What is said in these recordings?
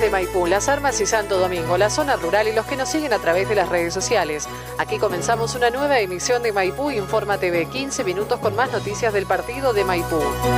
de Maipú, Las Armas y Santo Domingo, la zona rural y los que nos siguen a través de las redes sociales. Aquí comenzamos una nueva emisión de Maipú Informa TV, 15 minutos con más noticias del partido de Maipú.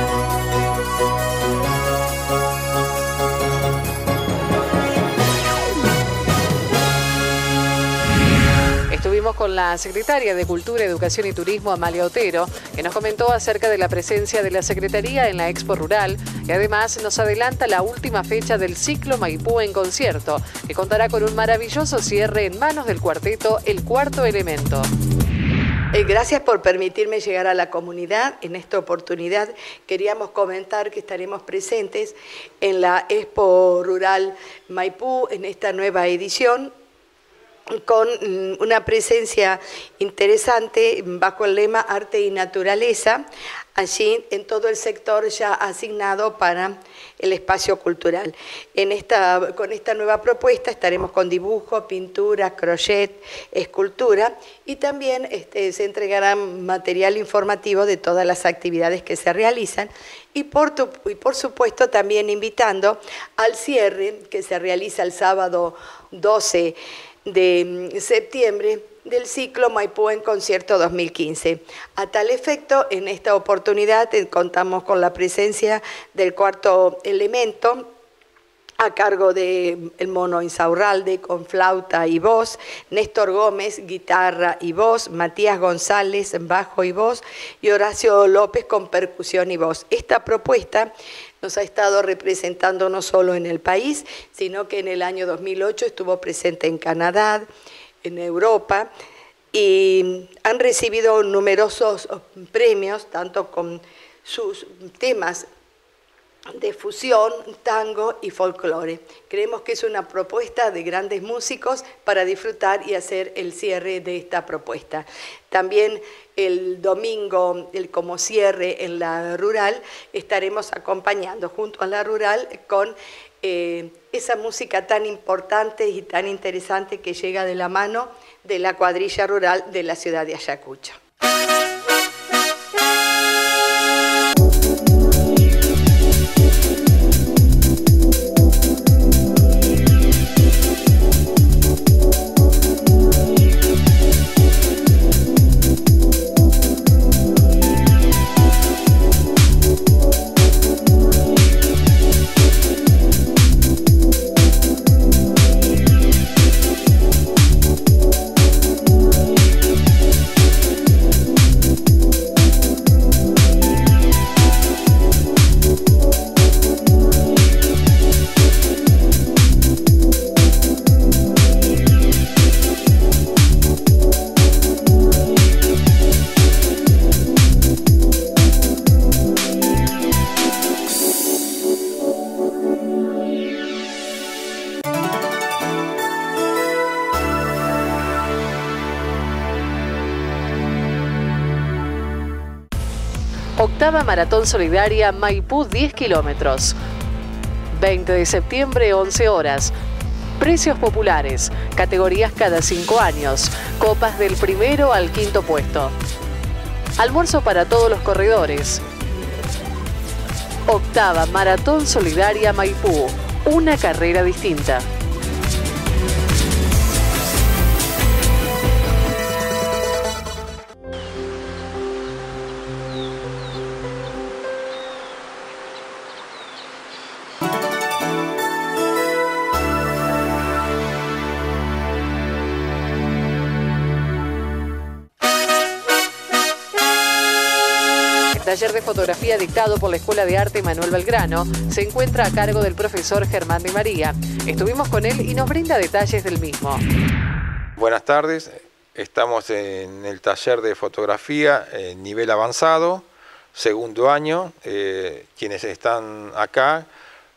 Estuvimos con la secretaria de Cultura, Educación y Turismo, Amalia Otero, que nos comentó acerca de la presencia de la Secretaría en la Expo Rural y además nos adelanta la última fecha del ciclo Maipú en concierto, que contará con un maravilloso cierre en manos del cuarteto El Cuarto Elemento. Gracias por permitirme llegar a la comunidad. En esta oportunidad queríamos comentar que estaremos presentes en la Expo Rural Maipú en esta nueva edición, con una presencia interesante bajo el lema Arte y Naturaleza, allí en todo el sector ya asignado para el espacio cultural. Con esta nueva propuesta estaremos con dibujo, pintura, crochet, escultura y también se entregará material informativo de todas las actividades que se realizan y por supuesto también invitando al cierre que se realiza el sábado 12 de septiembre del ciclo Maipú en Concierto 2015. A tal efecto, en esta oportunidad contamos con la presencia del Cuarto Elemento, a cargo de el Mono Insaurralde con flauta y voz, Néstor Gómez, guitarra y voz, Matías González, bajo y voz, y Horacio López con percusión y voz. Esta propuesta nos ha estado representando no solo en el país, sino que en el año 2008 estuvo presente en Canadá, en Europa, y han recibido numerosos premios, tanto con sus temas de fusión, tango y folclore. Creemos que es una propuesta de grandes músicos para disfrutar y hacer el cierre de esta propuesta. También el domingo, como cierre en la rural, estaremos acompañando junto a la rural con esa música tan importante y tan interesante que llega de la mano de la cuadrilla rural de la ciudad de Ayacucho. Octava Maratón Solidaria Maipú 10 kilómetros. 20 de septiembre, 11 horas. Precios populares. Categorías cada 5 años. Copas del primero al quinto puesto. Almuerzo para todos los corredores. Octava Maratón Solidaria Maipú. Una carrera distinta. El taller de fotografía dictado por la Escuela de Arte Manuel Belgrano se encuentra a cargo del profesor Germán de María. Estuvimos con él y nos brinda detalles del mismo. Buenas tardes, estamos en el taller de fotografía nivel avanzado, segundo año. Quienes están acá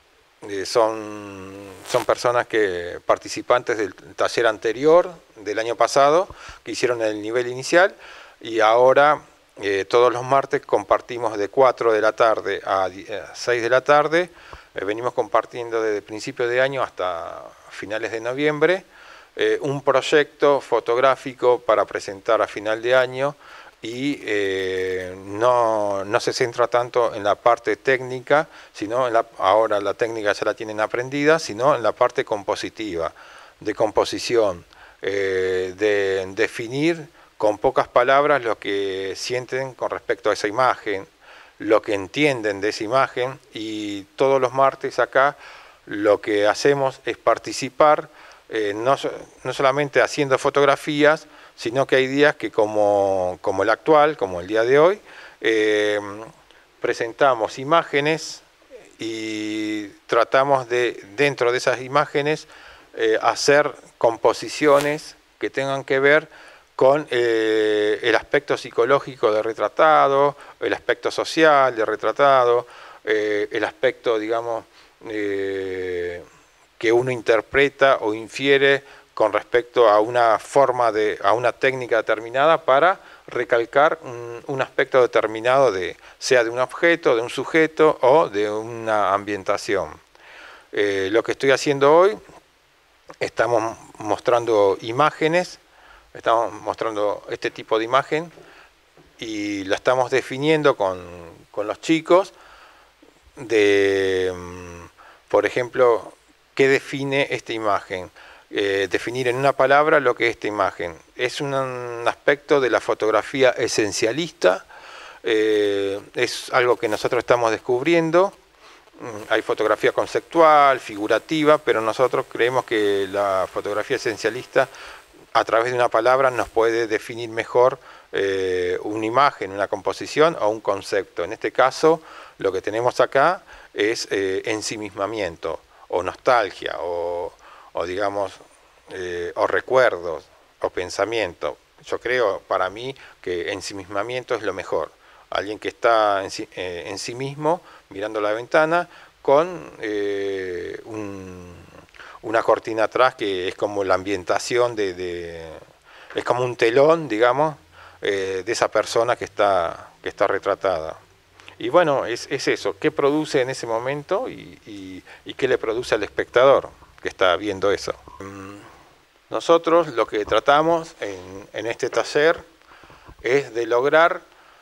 son personas participantes del taller anterior, del año pasado, que hicieron el nivel inicial y ahora todos los martes compartimos de 4 de la tarde a 6 de la tarde. Venimos compartiendo desde principios de año hasta finales de noviembre un proyecto fotográfico para presentar a final de año y no se centra tanto en la parte técnica, sino ahora la técnica ya la tienen aprendida, sino en la parte compositiva, de composición, de definir con pocas palabras lo que sienten con respecto a esa imagen, lo que entienden de esa imagen, y todos los martes acá lo que hacemos es participar, no solamente haciendo fotografías, sino que hay días que como el actual, como el día de hoy, presentamos imágenes y tratamos de, dentro de esas imágenes, hacer composiciones que tengan que ver con el aspecto psicológico de retratado, el aspecto social de retratado, el aspecto, digamos, que uno interpreta o infiere con respecto a una a una técnica determinada para recalcar un aspecto determinado, sea de un objeto, de un sujeto o de una ambientación. Lo que estoy haciendo hoy, estamos mostrando imágenes, estamos mostrando este tipo de imagen y la estamos definiendo con los chicos por ejemplo, ¿qué define esta imagen? Definir en una palabra lo que es esta imagen. Es un aspecto de la fotografía esencialista, es algo que nosotros estamos descubriendo. Hay fotografía conceptual, figurativa, pero nosotros creemos que la fotografía esencialista, a través de una palabra, nos puede definir mejor una imagen, una composición o un concepto. En este caso, lo que tenemos acá es ensimismamiento, o nostalgia, o digamos, o recuerdos, o pensamiento. Yo creo, para mí, que ensimismamiento es lo mejor. Alguien que está en sí mismo, mirando la ventana, con una cortina atrás que es como la ambientación es como un telón, digamos, de esa persona que está retratada. Y bueno, es eso, qué produce en ese momento y qué le produce al espectador que está viendo eso. Nosotros lo que tratamos en este taller es de lograr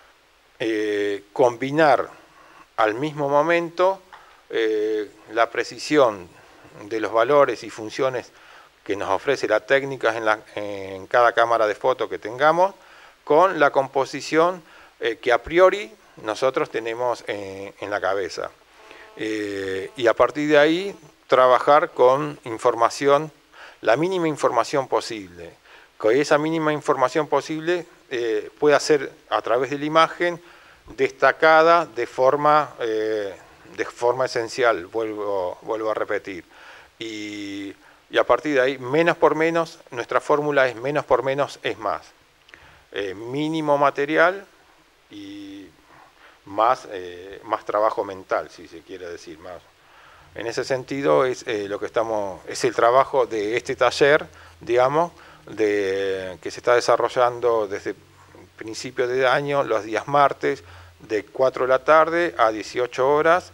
combinar al mismo momento la precisión de los valores y funciones que nos ofrece la técnica en cada cámara de foto que tengamos, con la composición que a priori nosotros tenemos en la cabeza. Y a partir de ahí trabajar con información, la mínima información posible. Que esa mínima información posible pueda ser a través de la imagen destacada de forma esencial, vuelvo a repetir. Y a partir de ahí, menos por menos, nuestra fórmula es menos por menos es más. Mínimo material y más trabajo mental, si se quiere decir más. En ese sentido es es el trabajo de este taller, digamos, que se está desarrollando desde principios de año, los días martes, de 4 de la tarde a 18 horas,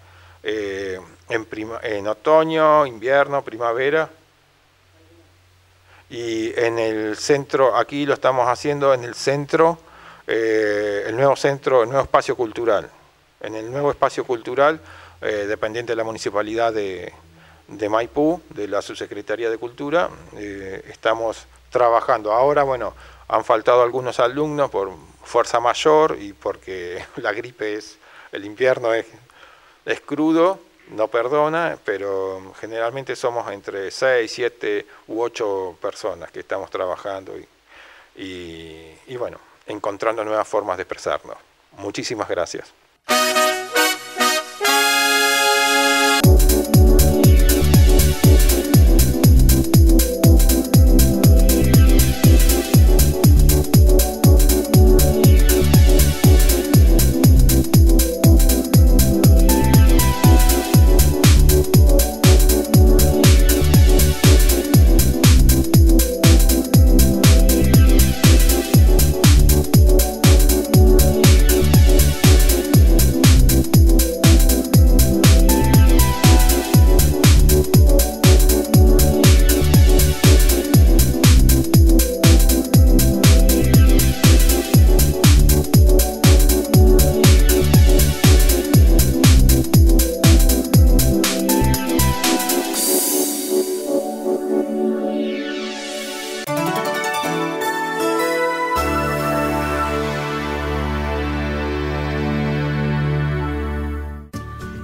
en otoño, invierno, primavera. Y en el centro, aquí lo estamos haciendo en el centro, el nuevo espacio cultural. En el nuevo espacio cultural, dependiente de la Municipalidad de Maipú, de la Subsecretaría de Cultura, estamos trabajando. Ahora, bueno, han faltado algunos alumnos por fuerza mayor y porque la gripe el invierno es crudo, no perdona, pero generalmente somos entre 6, 7 u 8 personas que estamos trabajando y bueno, encontrando nuevas formas de expresarnos. Muchísimas gracias.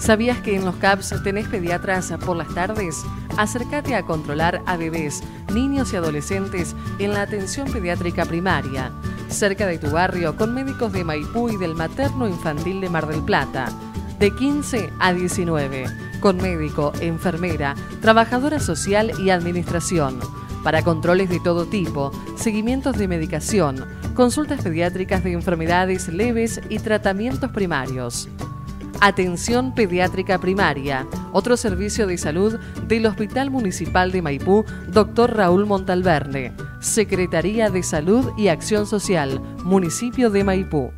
¿Sabías que en los CAPS tenés pediatras por las tardes? Acércate a controlar a bebés, niños y adolescentes en la atención pediátrica primaria, cerca de tu barrio, con médicos de Maipú y del Materno Infantil de Mar del Plata, de 15 a 19, con médico, enfermera, trabajadora social y administración, para controles de todo tipo, seguimientos de medicación, consultas pediátricas de enfermedades leves y tratamientos primarios. Atención Pediátrica Primaria, otro servicio de salud del Hospital Municipal de Maipú, Dr. Raúl Montalverne, Secretaría de Salud y Acción Social, Municipio de Maipú.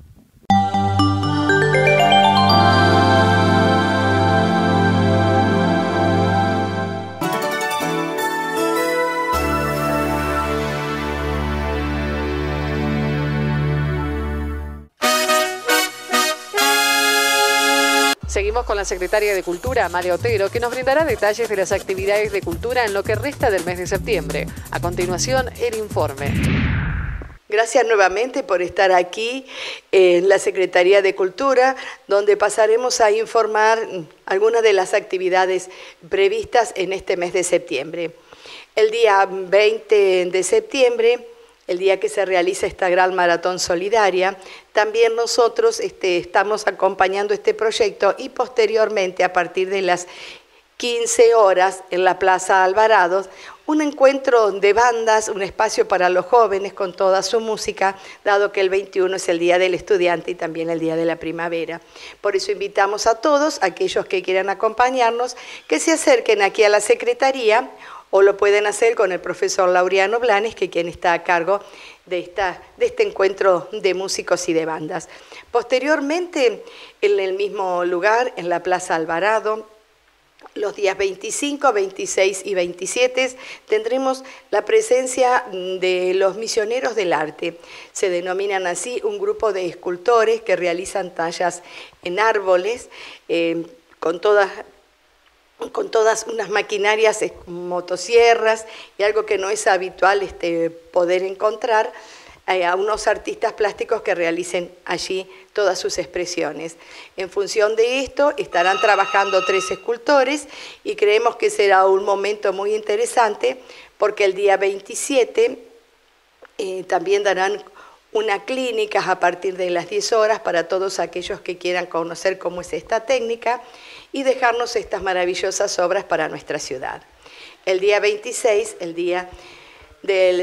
Seguimos con la secretaria de Cultura, Amalia Otero, que nos brindará detalles de las actividades de cultura en lo que resta del mes de septiembre. A continuación, el informe. Gracias nuevamente por estar aquí en la Secretaría de Cultura, donde pasaremos a informar algunas de las actividades previstas en este mes de septiembre. El día 20 de septiembre, el día que se realiza esta gran maratón solidaria, también nosotros estamos acompañando este proyecto y posteriormente, a partir de las 15 horas en la Plaza Alvarado, un encuentro de bandas, un espacio para los jóvenes con toda su música, dado que el 21 es el Día del Estudiante y también el Día de la Primavera. Por eso invitamos a todos, aquellos que quieran acompañarnos, que se acerquen aquí a la Secretaría, o lo pueden hacer con el profesor Laureano Blanes, que quien está a cargo de este encuentro de músicos y de bandas. Posteriormente, en el mismo lugar, en la Plaza Alvarado, los días 25, 26 y 27 tendremos la presencia de los misioneros del arte. Se denominan así un grupo de escultores que realizan tallas en árboles, con todas unas maquinarias, motosierras y algo que no es habitual poder encontrar, a unos artistas plásticos que realicen allí todas sus expresiones. En función de esto estarán trabajando 3 escultores y creemos que será un momento muy interesante porque el día 27 también darán una clínica a partir de las 10 horas para todos aquellos que quieran conocer cómo es esta técnica y dejarnos estas maravillosas obras para nuestra ciudad. El día 26, el día del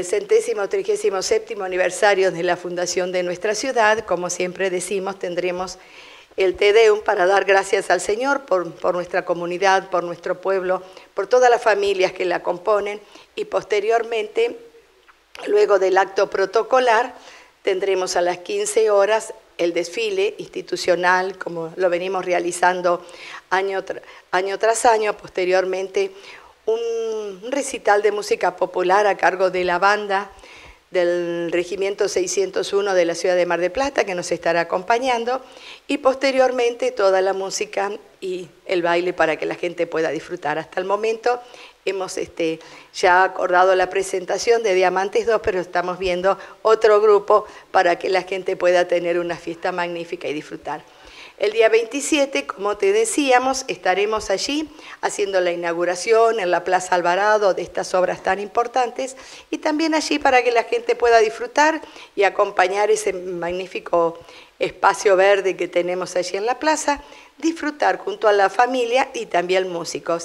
137º aniversario de la fundación de nuestra ciudad, como siempre decimos, tendremos el Te Deum para dar gracias al Señor por nuestra comunidad, por nuestro pueblo, por todas las familias que la componen y posteriormente, luego del acto protocolar, tendremos a las 15 horas el desfile institucional, como lo venimos realizando año tras año, posteriormente un recital de música popular a cargo de la banda del Regimiento 601 de la ciudad de Mar del Plata, que nos estará acompañando, y posteriormente toda la música y el baile para que la gente pueda disfrutar. Hasta el momento hemos ya acordado la presentación de Diamantes 2, pero estamos viendo otro grupo para que la gente pueda tener una fiesta magnífica y disfrutar. El día 27, como te decíamos, estaremos allí haciendo la inauguración en la Plaza Alvarado de estas obras tan importantes y también allí para que la gente pueda disfrutar y acompañar ese magnífico espacio verde que tenemos allí en la plaza, disfrutar junto a la familia y también músicos.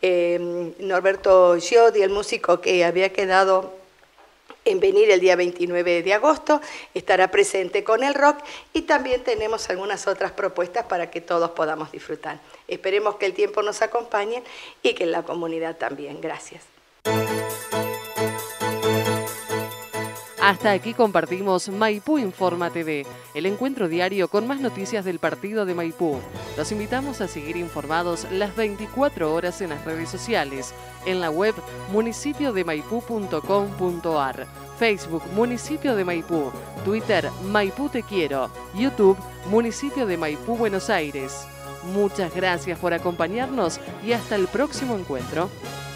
Norberto Giodi, el músico que había quedado en venir el día 29 de agosto, estará presente con el rock y también tenemos algunas otras propuestas para que todos podamos disfrutar. Esperemos que el tiempo nos acompañe y que la comunidad también. Gracias. Hasta aquí compartimos Maipú Informa TV, el encuentro diario con más noticias del partido de Maipú. Los invitamos a seguir informados las 24 horas en las redes sociales, en la web municipiodemaipú.com.ar, Facebook Municipio de Maipú, Twitter Maipú Te Quiero, YouTube Municipio de Maipú Buenos Aires. Muchas gracias por acompañarnos y hasta el próximo encuentro.